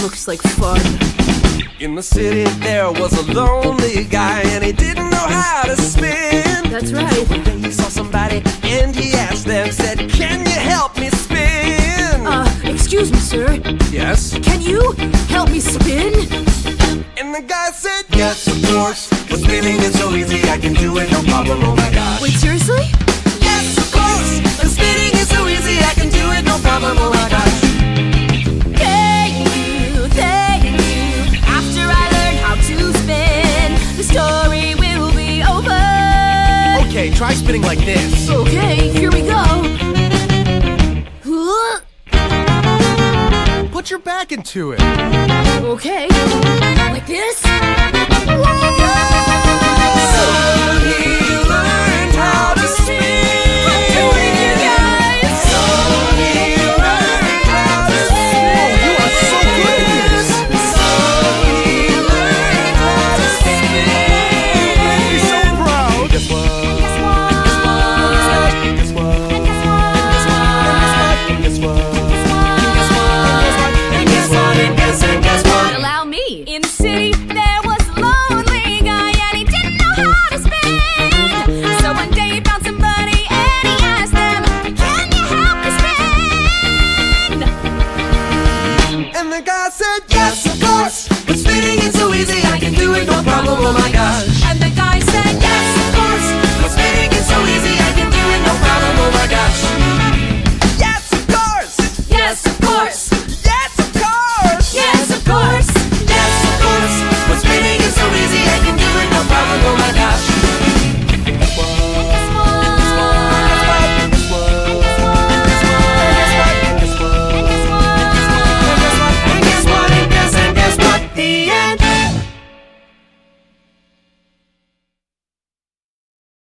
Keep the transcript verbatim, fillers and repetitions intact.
looks like fun. In the city there was a lonely guy, and he didn't know how to spin. That's right. One day he saw somebody and he asked them, said, "Can you help me spin?" Uh, excuse me, sir. Yes? Can you help me spin? And the guy said, "Yes, of course. But spinning is so easy, I can do it, no problem, oh my gosh." Wait, seriously? Yes, of course. But spinning is so easy, I can do it, no problem, oh my gosh. Thank you, thank you. After I learn how to spin, the story will be over. Okay, try spinning like this. Okay, here we go. Huh? Put your back into it. Okay, like this. Whoa!